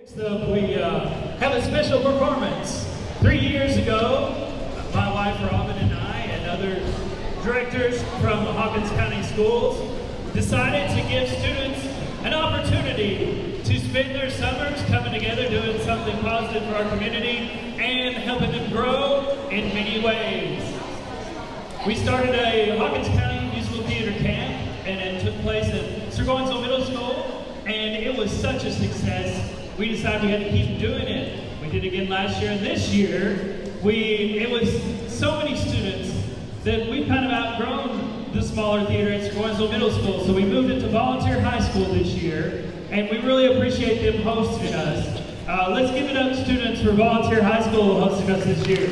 So we have a special performance. 3 years ago, my wife Robin and I and other directors from the Hawkins County Schools decided to give students an opportunity to spend their summers coming together, doing something positive for our community and helping them grow in many ways. We started a Hawkins County musical theater camp, and it took place at Seussical Middle School, and it was such a success. We decided we had to keep doing it. We did it again last year, and this year, it was so many students that we've kind of outgrown the smaller theater at Seussical Middle School, so we moved it to Volunteer High School this year, and we really appreciate them hosting us. Let's give it up, students, for Volunteer High School hosting us this year.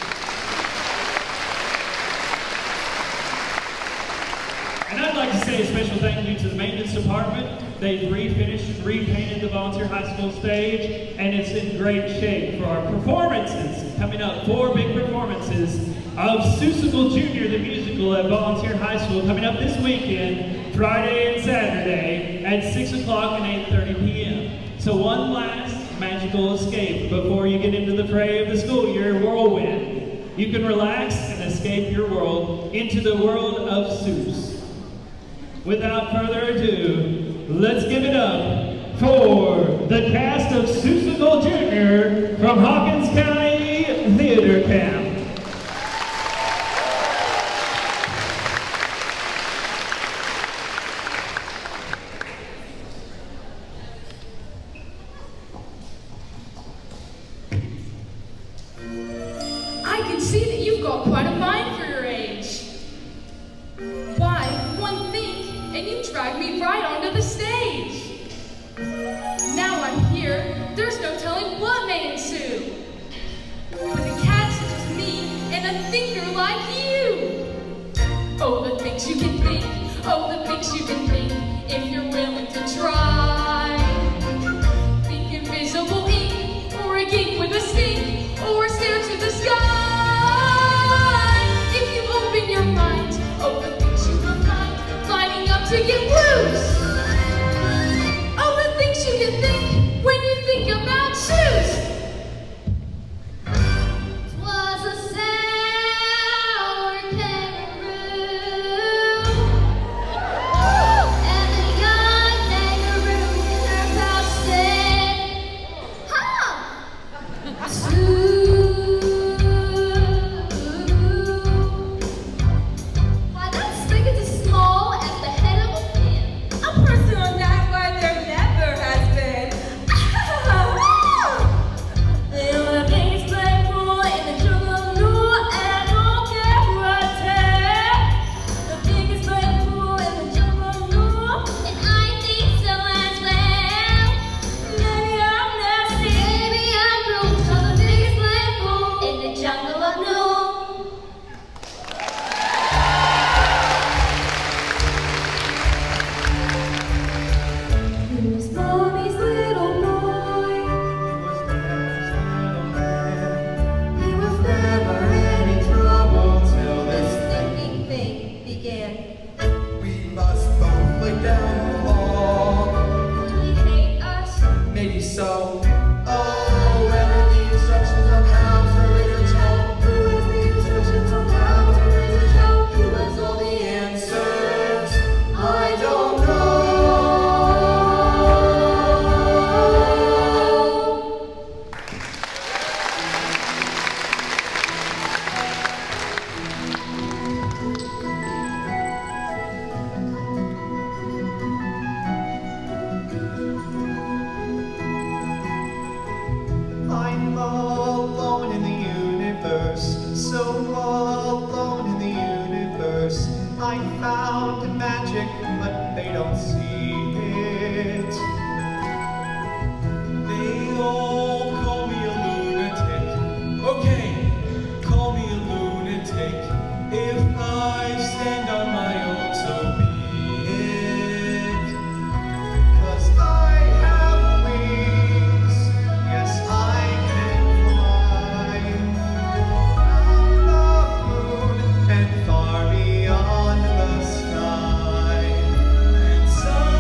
And I'd like to say a special thank you to the maintenance department. They've refinished and repainted the Volunteer High School stage, and it's in great shape for our performances. Coming up, 4 big performances of Seussical JR, the musical at Volunteer High School, coming up this weekend, Friday and Saturday, at 6 o'clock and 8:30 p.m. So one last magical escape before you get into the fray of the school year whirlwind. You can relax and escape your world into the world of Seuss. Without further ado, let's give it up for the cast of Seussical JR from Hawkins County Theater Camp. I can see that you've got quite a mind for your age. Why, one thing, and you dragged me right onto the stage. Now I'm here, there's no telling what may ensue. With a cat such as me, and a thinker like you. Oh, the things you can think, oh, the things you can think, if you're willing to try. Think invisible ink, or a gink with a stink, or stare to the sky. If you open your mind, oh, the things you will find, lining up to get loose. Oh, the things you can think when you think about shoes. 'Twas a sour kangaroo, and the young kangaroo in her pouch said, "Ha! Sue." Why, that spigot is small as the head of a pin. A person on that why there never has been. The biggest playful in the jungle, and don't care who I tell. The biggest playful in the jungle, And I think so as well. maybe I'm nasty. Maybe I'm rude, so the biggest playful in the jungle of New. He was mommy's little boy. He was never any trouble till this Thinking thing began. we must both lay down the law. Would he hate us? Maybe so. Oh, where are the instructions on how to raise a child? Who has the instructions on how to raise a child? Who has all the answers? I don't know. I'm all alone in the universe, so all alone in the universe. I found magic, but they don't see it. They all call me a lunatic. Okay, call me a lunatic. If I stand on my own, so be it. 'Cause I have wings, yes I can fly. Round the moon and far beyond the sky. And some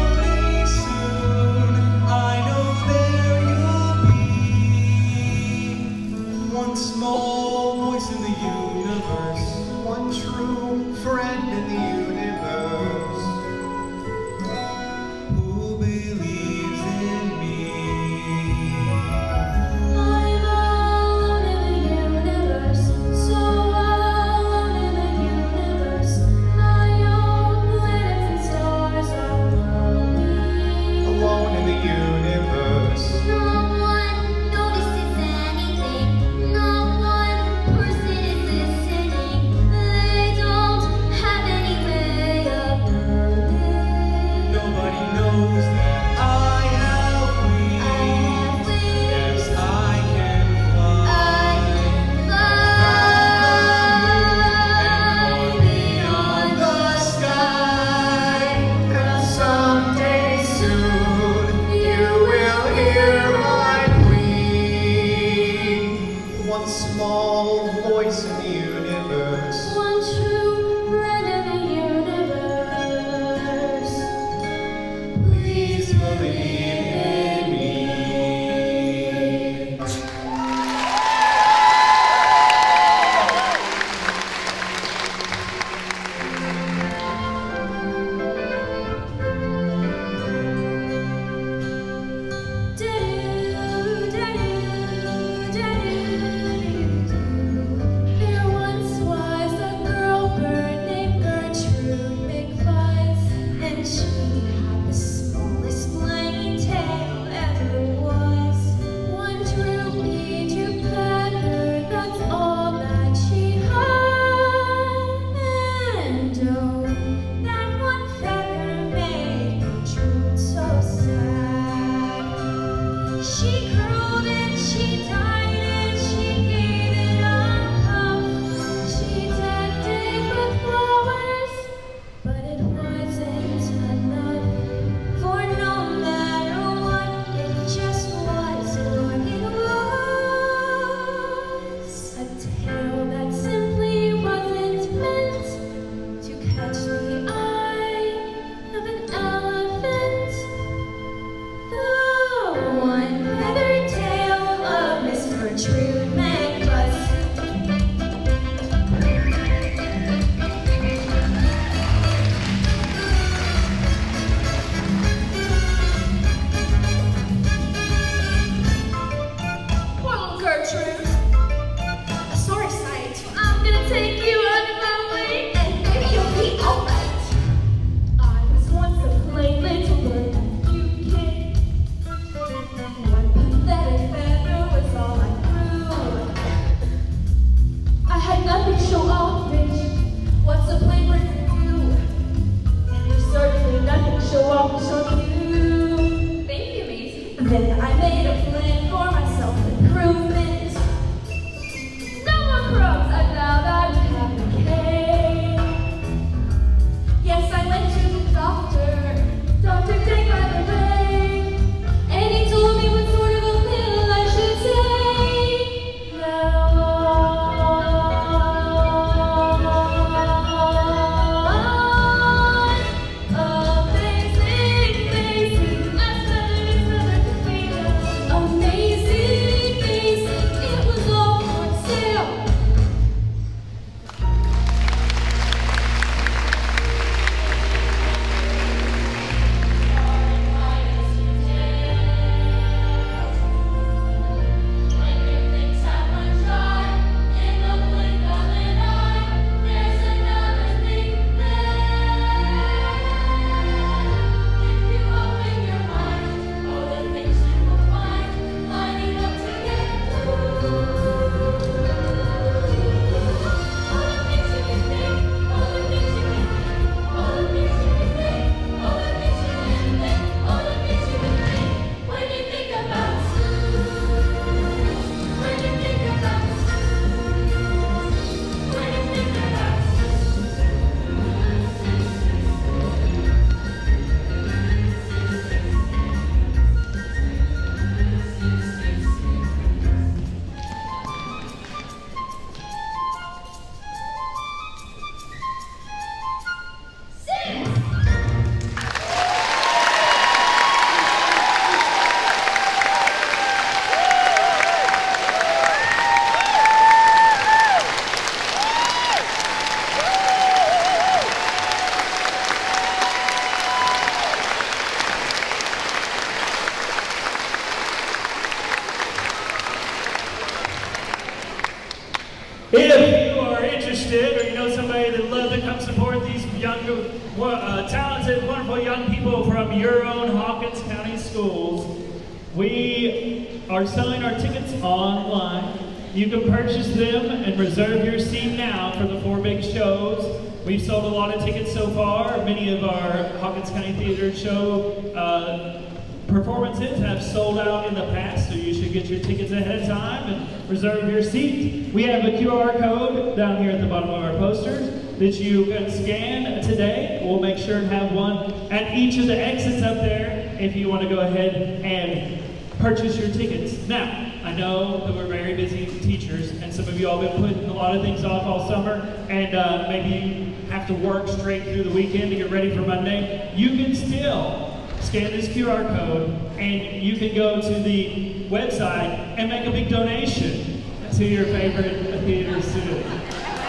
If you are interested or you know somebody that would love to come support these young, talented, wonderful young people from your own Hawkins County schools, we are selling our tickets online. You can purchase them and reserve your seat now for the 4 big shows. We've sold a lot of tickets so far. Many of our Hawkins County Theater show performances have sold out in the past, so you should get your tickets ahead of time and reserve your seat. We have a QR code down here at the bottom of our posters that you can scan today. We'll make sure to have one at each of the exits up there if you want to go ahead and purchase your tickets. Now, I know that we're very busy teachers, and some of you all have been putting a lot of things off all summer, and maybe you have to work straight through the weekend to get ready for Monday. You can still scan this QR code, and you can go to the website and make a big donation to your favorite theater student.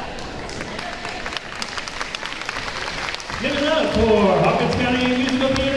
Give it up for Hawkins County Musical Theater.